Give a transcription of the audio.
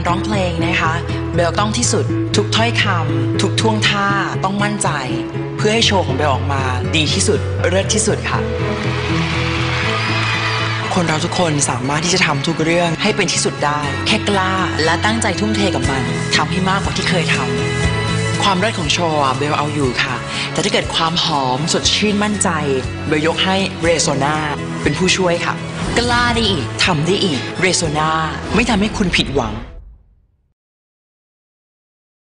ร้องเพลงนะคะเบลต้องที่สุดทุกถ้อยคำทุกท่วงท่าต้องมั่นใจเพื่อให้โชว์ของเบลออกมาดีที่สุดเลิศที่สุดค่ะคนเราทุกคนสามารถที่จะทำทุกเรื่องให้เป็นที่สุดได้แค่กล้าและตั้งใจทุ่มเทกับมันทำให้มากกว่าที่เคยทำความเลิศของโชว์เบลเอาอยู่ค่ะแต่ถ้าเกิดความหอมสดชื่นมั่นใจเบลยกให้เรโซนาเป็นผู้ช่วยค่ะกล้าได้อีกทำได้อีกเรโซนาไม่ทำให้คุณผิดหวัง